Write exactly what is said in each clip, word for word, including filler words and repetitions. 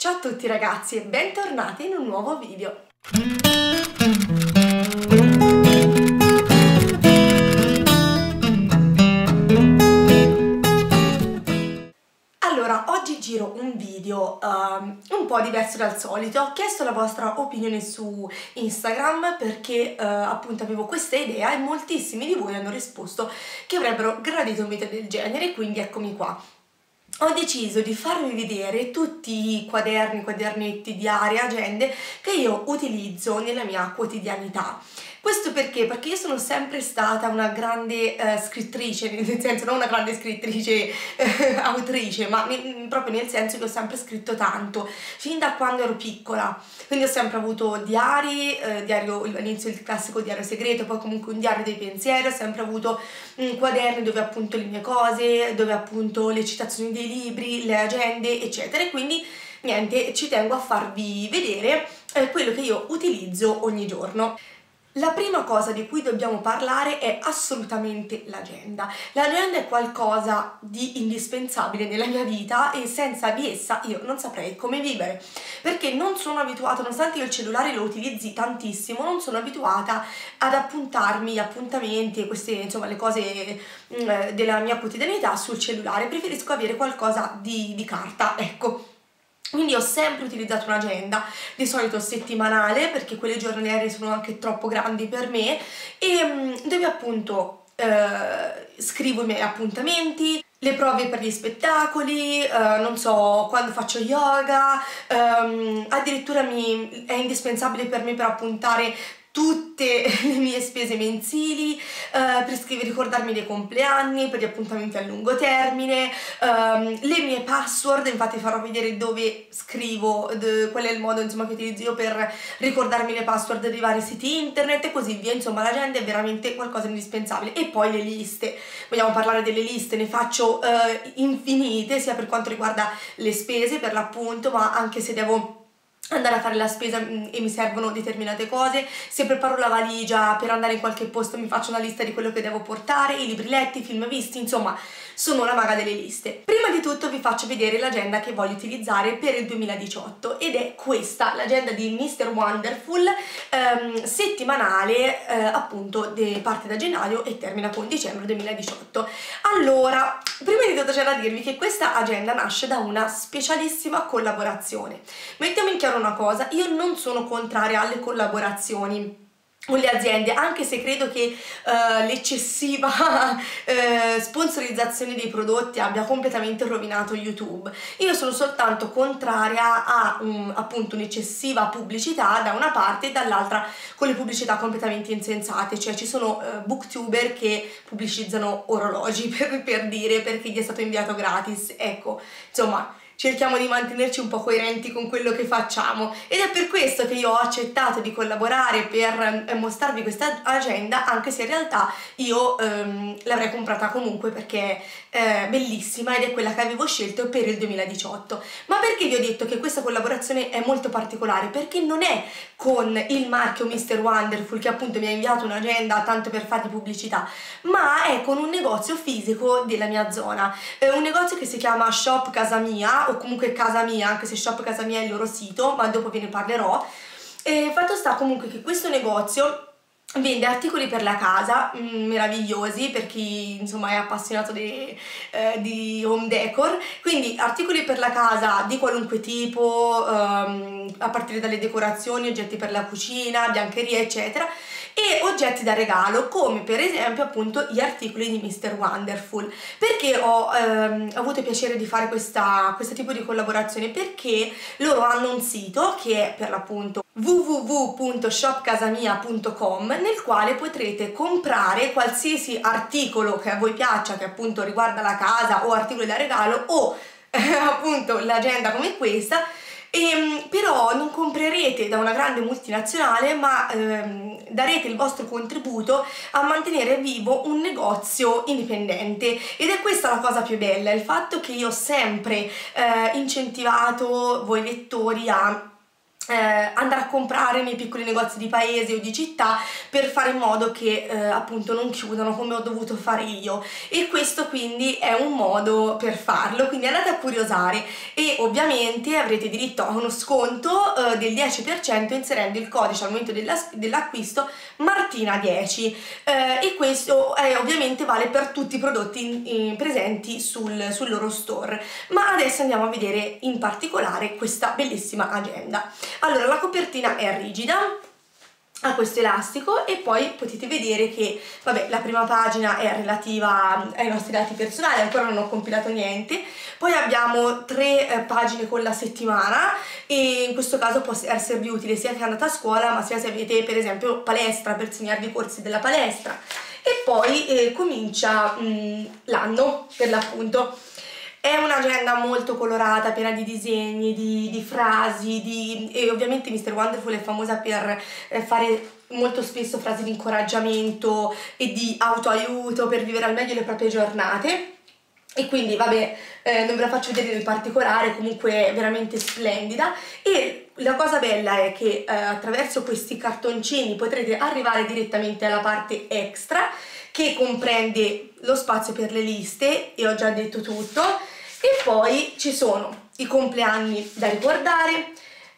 Ciao a tutti ragazzi e bentornati in un nuovo video. Allora, oggi giro un video um, un po' diverso dal solito. Ho chiesto la vostra opinione su Instagram perché uh, appunto avevo questa idea e moltissimi di voi hanno risposto che avrebbero gradito un video del genere, quindi eccomi qua. Ho deciso di farvi vedere tutti i quaderni, quadernetti, diari, agende che io utilizzo nella mia quotidianità. Questo perché? Perché io sono sempre stata una grande eh, scrittrice, nel senso non una grande scrittrice eh, autrice, ma ne, proprio nel senso che ho sempre scritto tanto, fin da quando ero piccola. Quindi ho sempre avuto diari, eh, diario, all'inizio il classico diario segreto, poi comunque un diario dei pensieri, ho sempre avuto um, quaderni dove appunto le mie cose, dove appunto le citazioni dei libri, le agende, eccetera. E quindi niente, ci tengo a farvi vedere eh, quello che io utilizzo ogni giorno. La prima cosa di cui dobbiamo parlare è assolutamente l'agenda. L'agenda è qualcosa di indispensabile nella mia vita e senza di essa io non saprei come vivere, perché non sono abituata, nonostante io il cellulare lo utilizzi tantissimo, non sono abituata ad appuntarmi gli appuntamenti e queste, insomma, le cose mh, della mia quotidianità sul cellulare. Preferisco avere qualcosa di, di carta, ecco. Quindi ho sempre utilizzato un'agenda, di solito settimanale, perché quelle giornaliere sono anche troppo grandi per me, e dove appunto eh, scrivo i miei appuntamenti, le prove per gli spettacoli, eh, non so, quando faccio yoga, ehm, addirittura mi, è indispensabile per me per appuntare tutte le mie spese mensili, eh, per scrivere, ricordarmi dei compleanni, per gli appuntamenti a lungo termine, ehm, le mie password. Infatti farò vedere dove scrivo, qual è il modo insomma che utilizzo io per ricordarmi le password dei vari siti internet e così via. Insomma, l'agenda è veramente qualcosa di indispensabile. E poi le liste, vogliamo parlare delle liste, ne faccio eh, infinite, sia per quanto riguarda le spese per l'appunto, ma anche se devo andare a fare la spesa e mi servono determinate cose, se preparo la valigia per andare in qualche posto mi faccio una lista di quello che devo portare, i libri letti, i film visti, insomma sono una maga delle liste. Prima di tutto vi faccio vedere l'agenda che voglio utilizzare per il duemiladiciotto ed è questa, l'agenda di mister Wonderful, ehm, settimanale, eh, appunto de, parte da gennaio e termina con dicembre duemiladiciotto. Allora, prima di tutto c'è da dirvi che questa agenda nasce da una specialissima collaborazione. Mettiamo in chiaro una cosa, io non sono contraria alle collaborazioni con le aziende, anche se credo che uh, l'eccessiva uh, sponsorizzazione dei prodotti abbia completamente rovinato YouTube. Io sono soltanto contraria a um, appunto un'eccessiva pubblicità da una parte e dall'altra con le pubblicità completamente insensate, cioè ci sono uh, booktuber che pubblicizzano orologi per, per dire perché gli è stato inviato gratis, ecco, insomma cerchiamo di mantenerci un po' coerenti con quello che facciamo ed è per questo che io ho accettato di collaborare per eh, mostrarvi questa agenda, anche se in realtà io ehm, l'avrei comprata comunque perché è bellissima ed è quella che avevo scelto per il duemiladiciotto. Ma perché vi ho detto che questa collaborazione è molto particolare? Perché non è con il marchio mister Wonderful che appunto mi ha inviato un'agenda tanto per fargli pubblicità, ma è con un negozio fisico della mia zona, eh, un negozio che si chiama Shop Casa Mia o comunque Casa Mia, anche se Shop Casa Mia è il loro sito, ma dopo ve ne parlerò. E fatto sta comunque che questo negozio vende articoli per la casa mh, meravigliosi per chi insomma è appassionato di, eh, di home decor, quindi articoli per la casa di qualunque tipo, ehm, a partire dalle decorazioni, oggetti per la cucina, biancheria eccetera, e oggetti da regalo come per esempio appunto gli articoli di mister Wonderful. Perché ho ehm, avuto il piacere di fare questa, questo tipo di collaborazione? Perché loro hanno un sito che è per l'appunto w w w punto shop casa mia punto com, nel quale potrete comprare qualsiasi articolo che a voi piaccia, che appunto riguarda la casa o articoli da regalo o eh, appunto l'agenda come questa. E, però non comprerete da una grande multinazionale, ma ehm, darete il vostro contributo a mantenere vivo un negozio indipendente, ed è questa la cosa più bella, il fatto che io ho sempre eh, incentivato voi lettori a Eh, andare a comprare nei piccoli negozi di paese o di città per fare in modo che eh, appunto non chiudano come ho dovuto fare io, e questo quindi è un modo per farlo, quindi andate a curiosare e ovviamente avrete diritto a uno sconto eh, del dieci per cento inserendo il codice al momento dell'acquisto Martina dieci, eh, e questo è, ovviamente vale per tutti i prodotti in, in, presenti sul, sul loro store. Ma adesso andiamo a vedere in particolare questa bellissima agenda. Allora, la copertina è rigida, ha questo elastico e poi potete vedere che, vabbè, la prima pagina è relativa ai nostri dati personali, ancora non ho compilato niente. Poi abbiamo tre eh, pagine con la settimana, e in questo caso può esservi utile sia che andate a scuola, ma sia se avete per esempio palestra, per segnarvi i corsi della palestra. E poi eh, comincia l'anno, per l'appunto. È un'agenda molto colorata, piena di disegni, di, di frasi, di... e ovviamente mister Wonderful è famosa per eh, fare molto spesso frasi di incoraggiamento e di autoaiuto per vivere al meglio le proprie giornate. E quindi vabbè, eh, non ve la faccio vedere nel particolare, comunque è veramente splendida. E la cosa bella è che eh, attraverso questi cartoncini potrete arrivare direttamente alla parte extra, che comprende lo spazio per le liste, e ho già detto tutto. E poi ci sono i compleanni da ricordare,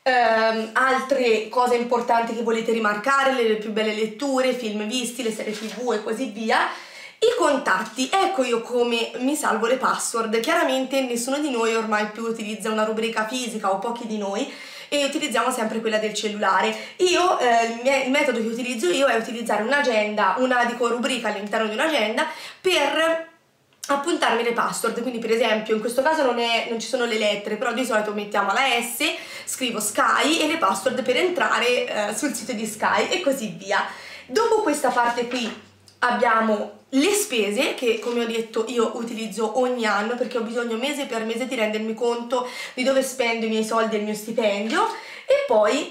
ehm, altre cose importanti che volete rimarcare, le più belle letture, film visti, le serie tv e così via. I contatti, ecco io come mi salvo le password. Chiaramente nessuno di noi ormai più utilizza una rubrica fisica, o pochi di noi, e utilizziamo sempre quella del cellulare. Io, eh, il, mie, il metodo che utilizzo io è utilizzare un'agenda, una dico rubrica all'interno di un'agenda per appuntarmi le password. Quindi per esempio in questo caso non, è, non ci sono le lettere, però di solito mettiamo la S, scrivo Sky e le password per entrare eh, sul sito di Sky e così via. Dopo questa parte qui abbiamo le spese, che come ho detto io utilizzo ogni anno perché ho bisogno mese per mese di rendermi conto di dove spendo i miei soldi e il mio stipendio. E poi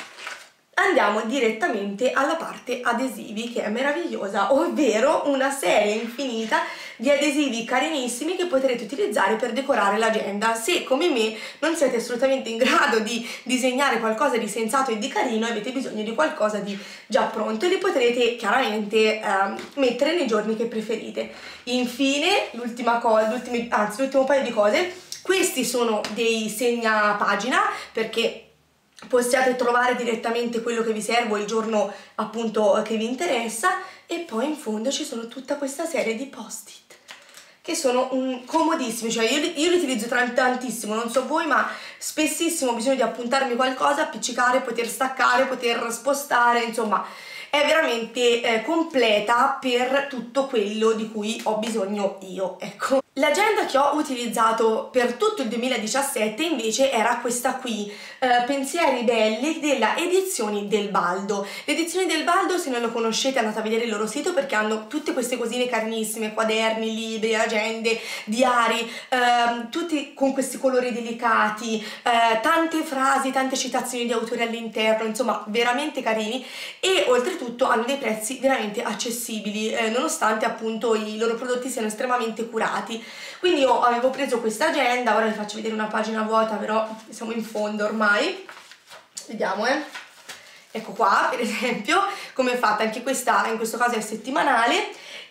andiamo direttamente alla parte adesivi, che è meravigliosa, ovvero una serie infinita di adesivi carinissimi che potrete utilizzare per decorare l'agenda. Se come me non siete assolutamente in grado di disegnare qualcosa di sensato e di carino, avete bisogno di qualcosa di già pronto, e li potrete chiaramente ehm, mettere nei giorni che preferite. Infine, l'ultima cosa, anzi l'ultimo paio di cose, questi sono dei segnapagina perché possiate trovare direttamente quello che vi serve il giorno appunto che vi interessa. E poi in fondo ci sono tutta questa serie di post-it che sono un, comodissimi, cioè io li, io li utilizzo tantissimo, non so voi, ma spessissimo ho bisogno di appuntarmi qualcosa, appiccicare, poter staccare, poter spostare, insomma è veramente eh, completa per tutto quello di cui ho bisogno io, ecco. L'agenda che ho utilizzato per tutto il duemiladiciassette invece era questa qui, eh, Pensieri belli della Edizioni del Baldo. Le Edizioni del Baldo, se non lo conoscete, andate a vedere il loro sito perché hanno tutte queste cosine carinissime, quaderni, libri, agende, diari, eh, tutti con questi colori delicati, eh, tante frasi, tante citazioni di autori all'interno, insomma veramente carini, e oltretutto hanno dei prezzi veramente accessibili, eh, nonostante appunto i loro prodotti siano estremamente curati. Quindi io avevo preso questa agenda, ora vi faccio vedere una pagina vuota, però siamo in fondo ormai, vediamo eh, ecco qua per esempio come è fatta, anche questa in questo caso è settimanale,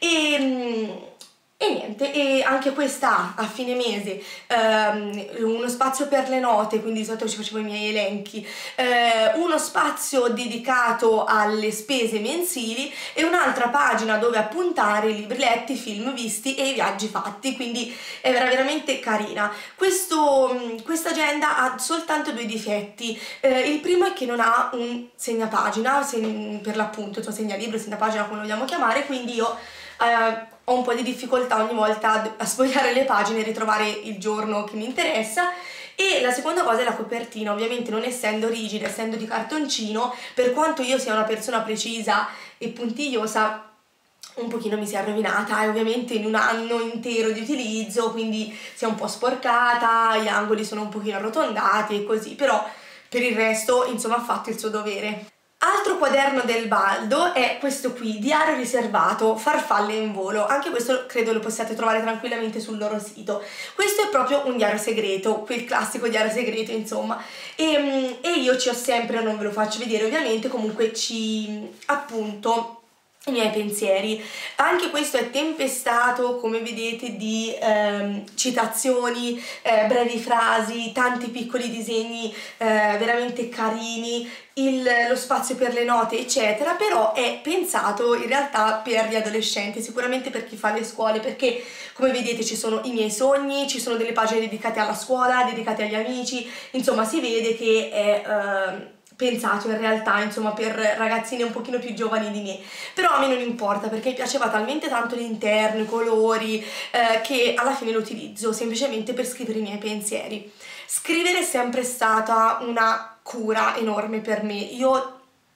e... E niente, e anche questa a fine mese, ehm, uno spazio per le note, quindi di solito ci facevo i miei elenchi, eh, uno spazio dedicato alle spese mensili e un'altra pagina dove appuntare i libri letti, film visti e i viaggi fatti, quindi è veramente carina. Questo, questa agenda ha soltanto due difetti, eh, il primo è che non ha un segnapagina, segn per l'appunto, cioè segnalibro, segnapagina come lo vogliamo chiamare, quindi io... Eh, ho un po' di difficoltà ogni volta a sfogliare le pagine e ritrovare il giorno che mi interessa. E la seconda cosa è la copertina, ovviamente non essendo rigida, essendo di cartoncino, per quanto io sia una persona precisa e puntigliosa, un pochino mi si è rovinata, e ovviamente in un anno intero di utilizzo, quindi si è un po' sporcata, gli angoli sono un pochino arrotondati e così, però per il resto insomma ha fatto il suo dovere. Altro quaderno del Baldo è questo qui, diario riservato, farfalle in volo. Anche questo credo lo possiate trovare tranquillamente sul loro sito. Questo è proprio un diario segreto, quel classico diario segreto, insomma. E, e io ci ho sempre, non ve lo faccio vedere ovviamente, comunque ci appunto i miei pensieri. Anche questo è tempestato, come vedete, di ehm, citazioni, eh, brevi frasi, tanti piccoli disegni eh, veramente carini, il, lo spazio per le note eccetera, però è pensato in realtà per gli adolescenti, sicuramente per chi fa le scuole, perché come vedete ci sono i miei sogni, ci sono delle pagine dedicate alla scuola, dedicate agli amici, insomma si vede che è eh, pensato in realtà, insomma, per ragazzine un pochino più giovani di me. Però a me non importa, perché mi piaceva talmente tanto l'interno, i colori, eh, che alla fine lo utilizzo semplicemente per scrivere i miei pensieri. Scrivere è sempre stata una cura enorme per me. Io,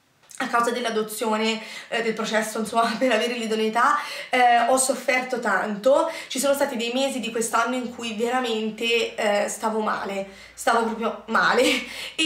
a causa dell'adozione, eh, del processo insomma per avere l'idoneità, eh, ho sofferto tanto. Ci sono stati dei mesi di quest'anno in cui veramente eh, stavo male, stavo proprio male e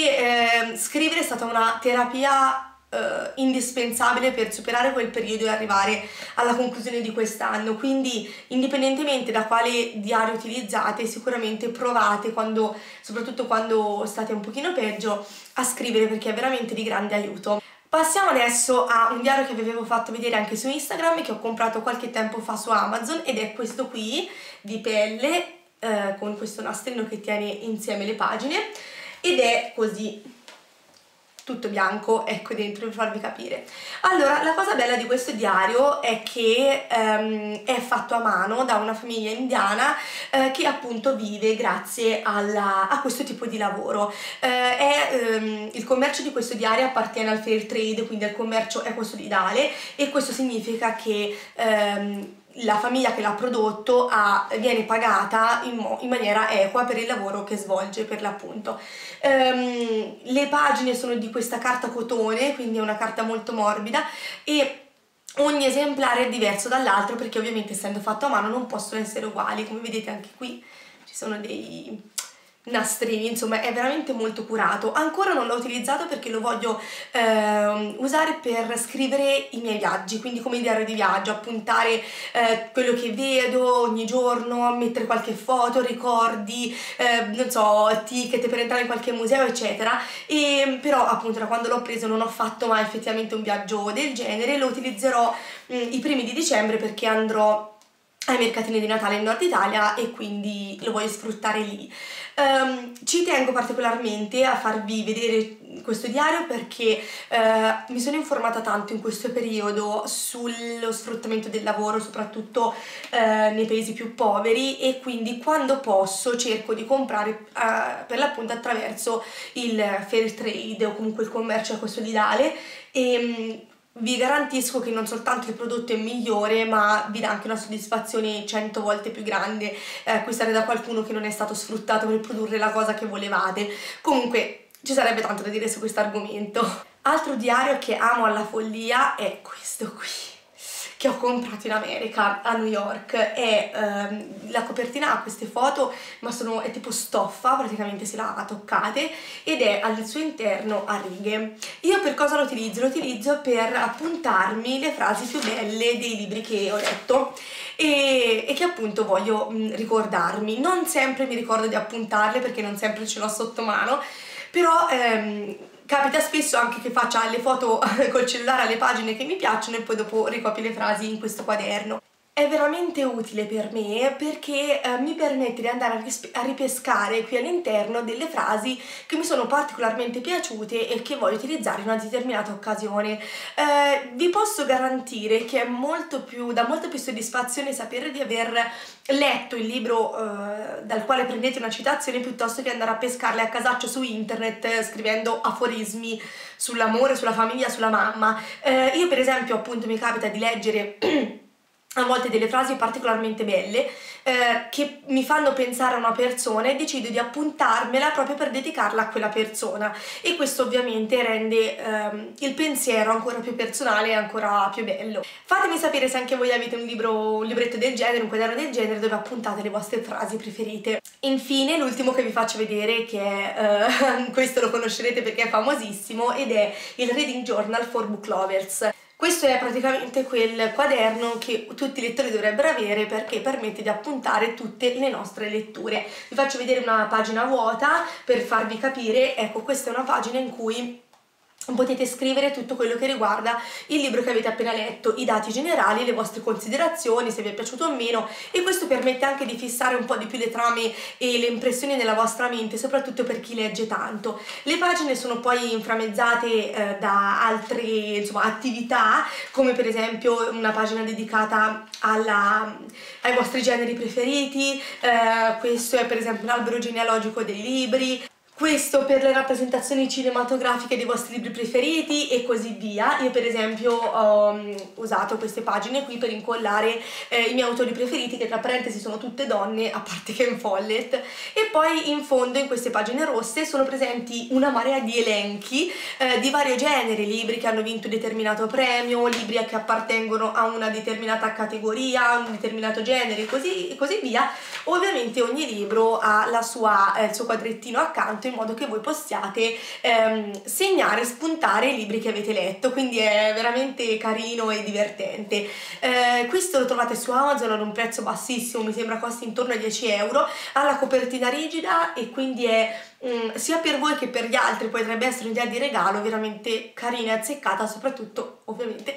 eh, scrivere è stata una terapia Uh, indispensabile per superare quel periodo e arrivare alla conclusione di quest'anno. Quindi indipendentemente da quale diario utilizzate, sicuramente provate, quando, soprattutto quando state un pochino peggio, a scrivere, perché è veramente di grande aiuto. Passiamo adesso a un diario che vi avevo fatto vedere anche su Instagram e che ho comprato qualche tempo fa su Amazon, ed è questo qui di pelle eh, con questo nastrino che tiene insieme le pagine, ed è così tutto bianco, ecco dentro, per farvi capire. Allora, la cosa bella di questo diario è che ehm, è fatto a mano da una famiglia indiana eh, che appunto vive grazie alla, a questo tipo di lavoro. Eh, è, ehm, il commercio di questo diario appartiene al fair trade, quindi al commercio ecosolidale, e questo significa che ehm, la famiglia che l'ha prodotto ha, viene pagata in, in maniera equa per il lavoro che svolge, per l'appunto. Um, le pagine sono di questa carta cotone, quindi è una carta molto morbida, e ogni esemplare è diverso dall'altro perché ovviamente, essendo fatto a mano, non possono essere uguali. Come vedete anche qui ci sono dei nastrini, insomma è veramente molto curato. Ancora non l'ho utilizzato perché lo voglio eh, usare per scrivere i miei viaggi, quindi come diario di viaggio, appuntare eh, quello che vedo ogni giorno, mettere qualche foto, ricordi, eh, non so, ticket per entrare in qualche museo eccetera. E però appunto da quando l'ho preso non ho fatto mai effettivamente un viaggio del genere. Lo utilizzerò mh, i primi di dicembre, perché andrò ai mercatini di Natale in Nord Italia e quindi lo voglio sfruttare lì. Um, ci tengo particolarmente a farvi vedere questo diario perché uh, mi sono informata tanto in questo periodo sullo sfruttamento del lavoro, soprattutto uh, nei paesi più poveri, e quindi quando posso cerco di comprare uh, per l'appunto attraverso il fair trade o comunque il commercio ecosolidale. E um, vi garantisco che non soltanto il prodotto è migliore, ma vi dà anche una soddisfazione cento volte più grande eh, acquistare da qualcuno che non è stato sfruttato per produrre la cosa che volevate. Comunque ci sarebbe tanto da dire su questo argomento. Altro diario che amo alla follia è questo qui, che ho comprato in America, a New York. È, ehm, la copertina ha queste foto, ma sono, è tipo stoffa, praticamente se la toccate, ed è al suo interno a righe. Io per cosa lo utilizzo? Lo utilizzo per appuntarmi le frasi più belle dei libri che ho letto e, e che appunto voglio mh, ricordarmi. Non sempre mi ricordo di appuntarle perché non sempre ce l'ho sotto mano, però ehm, capita spesso anche che faccia le foto col cellulare alle pagine che mi piacciono e poi dopo ricopio le frasi in questo quaderno. È veramente utile per me perché eh, mi permette di andare a, a ripescare qui all'interno delle frasi che mi sono particolarmente piaciute e che voglio utilizzare in una determinata occasione. Eh, vi posso garantire che è molto più, dà molta più soddisfazione sapere di aver letto il libro eh, dal quale prendete una citazione, piuttosto che andare a pescarle a casaccio su internet eh, scrivendo aforismi sull'amore, sulla famiglia, sulla mamma. Eh, io per esempio appunto mi capita di leggere a volte delle frasi particolarmente belle eh, che mi fanno pensare a una persona e decido di appuntarmela proprio per dedicarla a quella persona, e questo ovviamente rende ehm, il pensiero ancora più personale e ancora più bello. Fatemi sapere se anche voi avete un libro, un libretto del genere, un quaderno del genere dove appuntate le vostre frasi preferite. Infine l'ultimo che vi faccio vedere, che è, eh, questo lo conoscerete perché è famosissimo, ed è il Reading Journal for Book Lovers. Questo è praticamente quel quaderno che tutti i lettori dovrebbero avere, perché permette di appuntare tutte le nostre letture. Vi faccio vedere una pagina vuota per farvi capire. Ecco, questa è una pagina in cui potete scrivere tutto quello che riguarda il libro che avete appena letto, i dati generali, le vostre considerazioni, se vi è piaciuto o meno, e questo permette anche di fissare un po' di più le trame e le impressioni nella vostra mente, soprattutto per chi legge tanto. Le pagine sono poi inframmezzate eh, da altre, insomma, attività, come per esempio una pagina dedicata alla, ai vostri generi preferiti, eh, questo è per esempio un albero genealogico dei libri, questo per le rappresentazioni cinematografiche dei vostri libri preferiti e così via. Io per esempio ho um, usato queste pagine qui per incollare eh, i miei autori preferiti, che tra parentesi sono tutte donne, a parte Ken Follett, e poi in fondo in queste pagine rosse sono presenti una marea di elenchi eh, di vario genere, libri che hanno vinto un determinato premio, libri che appartengono a una determinata categoria, a un determinato genere, così, e così via. Ovviamente ogni libro ha la sua, eh, il suo quadrettino accanto, in modo che voi possiate ehm, segnare, spuntare i libri che avete letto, quindi è veramente carino e divertente. Eh, questo lo trovate su Amazon ad un prezzo bassissimo, mi sembra costi intorno ai dieci euro, ha la copertina rigida e quindi è mm, sia per voi che per gli altri potrebbe essere un'idea di regalo veramente carina e azzeccata, soprattutto ovviamente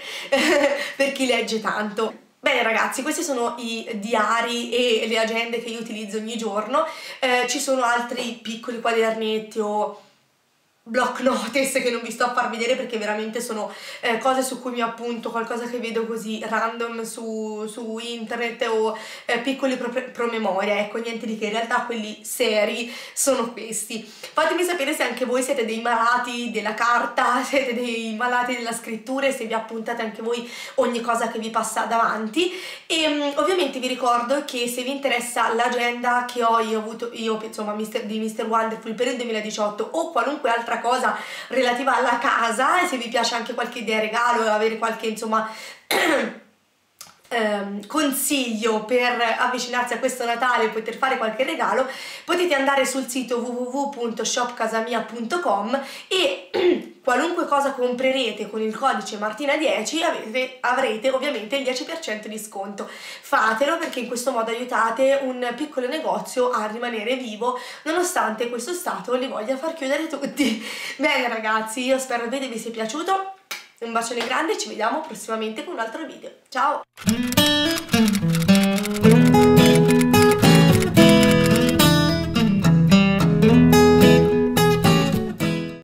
per chi legge tanto. Bene ragazzi, questi sono i diari e le agende che io utilizzo ogni giorno. Eh, ci sono altri piccoli quadernetti o block notice che non vi sto a far vedere perché veramente sono eh, cose su cui mi appunto, qualcosa che vedo così random su, su internet, o eh, piccoli pro promemoria, ecco, niente di che. In realtà quelli seri sono questi. Fatemi sapere se anche voi siete dei malati della carta, siete dei malati della scrittura, e se vi appuntate anche voi ogni cosa che vi passa davanti. E um, ovviamente vi ricordo che se vi interessa l'agenda che ho io avuto io insomma mister, di mister Wonderful per il duemiladiciotto, o qualunque altra cosa relativa alla casa, e se vi piace anche qualche idea regalo, avere qualche insomma ehm, consiglio per avvicinarsi a questo Natale e poter fare qualche regalo, potete andare sul sito w w w punto shop casa mia punto com e qualunque cosa comprerete con il codice Martina dieci avete, avrete ovviamente il dieci per cento di sconto. Fatelo, perché in questo modo aiutate un piccolo negozio a rimanere vivo nonostante questo stato li voglia far chiudere tutti. Bene ragazzi, io spero il video vi sia piaciuto, un bacione grande, ci vediamo prossimamente con un altro video. Ciao!